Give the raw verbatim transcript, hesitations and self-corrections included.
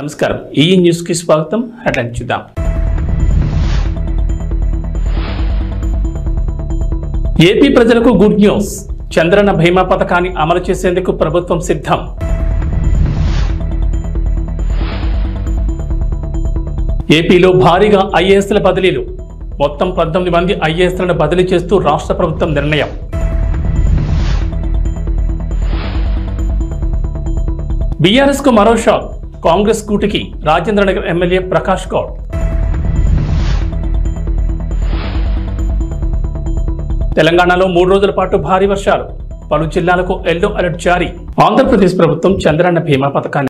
నమస్కారం ఈ న్యూస్ కి స్వాగతం. హెడ్లైన్ చూద్దాం. ఏపీ ప్రజలకు గుడ్ న్యూస్. చంద్రన్న బీమా పథకాన్ని అమలు చేసేందుకు ప్రభుత్వం సిద్ధం. ఏపీలో భారీగా ఐఏఎస్ల బదిలీలు. మొత్తం పద్దెనిమిది మంది ఐఏఎస్లను బదిలీ చేస్తూ రాష్ట్ర ప్రభుత్వం నిర్ణయం. బీఆర్ఎస్ కు మరో షాక్. కాంగ్రెస్ కూటికి రాజేంద్రనగర్ ఎమ్మెల్యే ప్రకాష్ గౌడ్. తెలంగాణలో మూడు రోజుల పాటు భారీ వర్షాలు. పలు జిల్లాలకు ఎల్లో అలర్ట్ జారీ. ఆంధ్రప్రదేశ్ ప్రభుత్వం చంద్రన్న బీమా పథకాన్ని